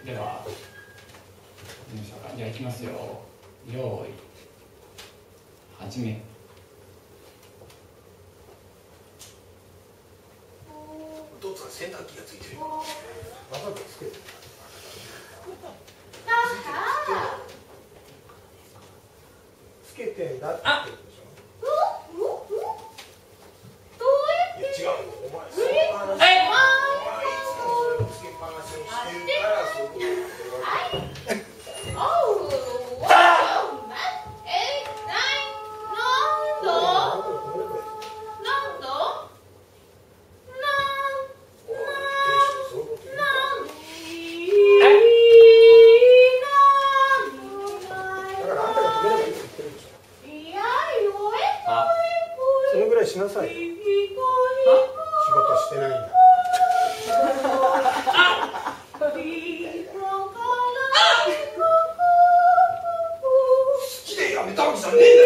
ではじゃあいきますよ。よーい始め。 お父さん洗濯機がついてる。わざとつけてる。つけてんだって言ってるでしょ。いや違う。お前その話。お前いつもそれをつけっぱなしにしてるからそういうこと言ってるわけ。そのぐらいしなさいよ。仕事してないんだ。好きでやめたわけじゃねえんだよ。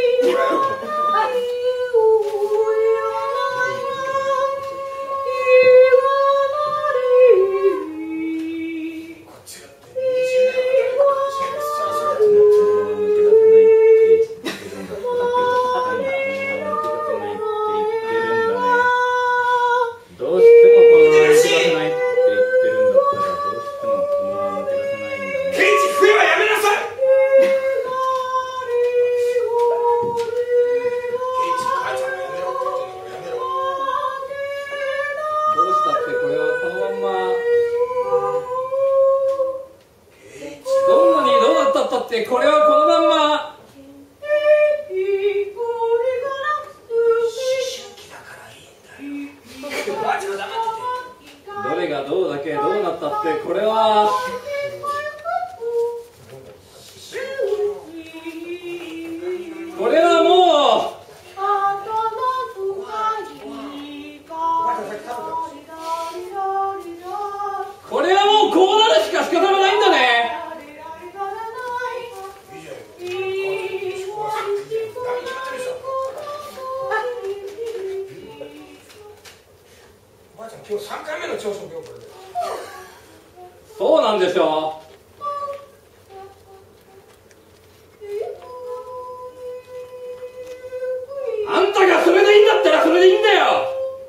こっちだって20年これはこのまんま。どれがどうだけどうなったってこれはもうこうなるしか仕方がないんだね。今日3回目の朝食よ、これで。そうなんでしょう。あんたがそれでいいんだったらそれでいいんだよ。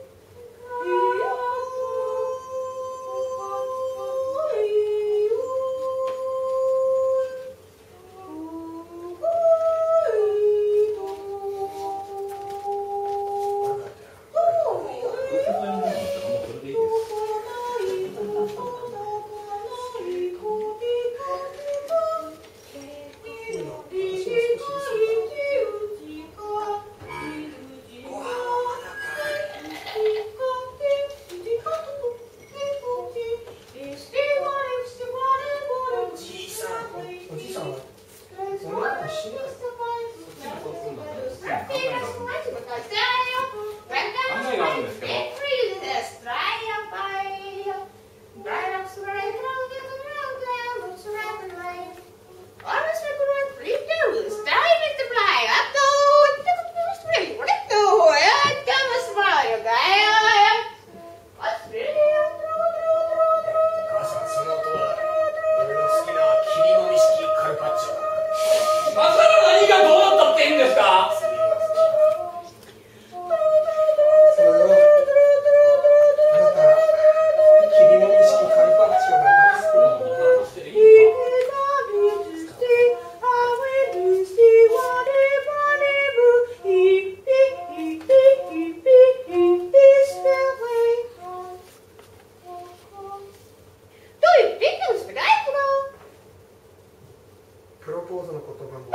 プロポーズの言葉も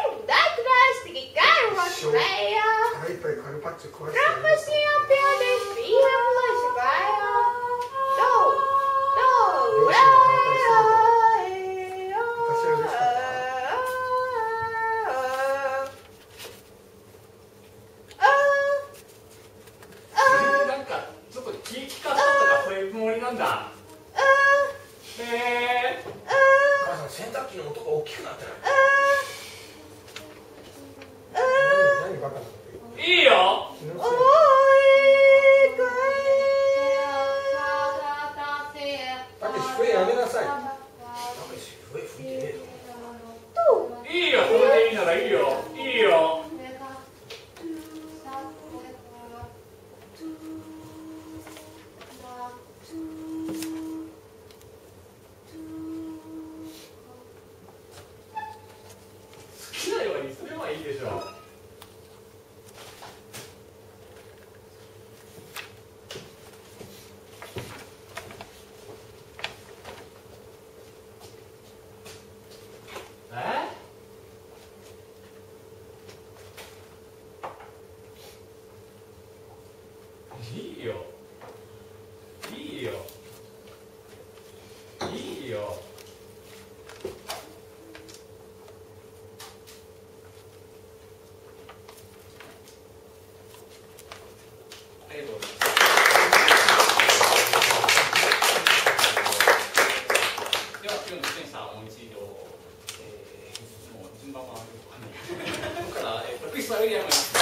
いっぱいカルパッチョ食わせてやりました。両親が反対するけど私は嬉しかった。 なんかちょっと気利かしたとかそういうつもりなんだ。へえ。 母さん洗濯機の音が大きくなってない？何バカなこと言う？ いいよ。 たけしこれやめなさい。 いいよいいよ。好きなようにすればいいでしょ。いいよいいよいいよ。ありがとうございます。では今日の出演者もう一度、もう順番はよくわかんないここからクリスタル・ウィリアム